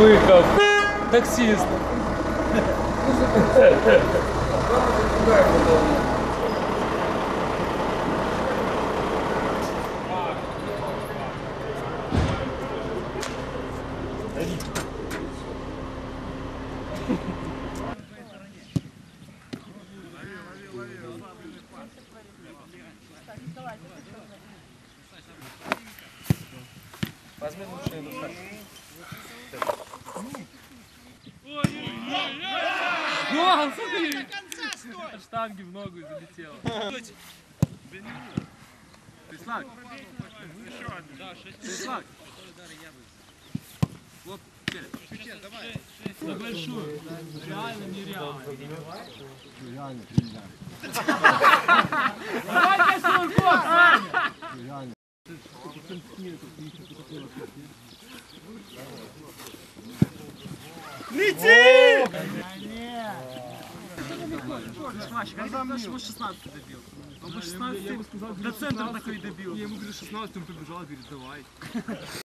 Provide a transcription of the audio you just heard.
Выхов. Таксист. Возьми лучше эту карту. Гол, смотри! От штанги в ногу залетело. Прислаг. Прислаг. Вот, через. На большую. Реально нереально. Реально. Давай свой гол, Саня! Реально. Лети! Когда мне 16 добил. Он бы 16 до центра такой добил. Я ему говорю 16, он побежал, говорит, давай.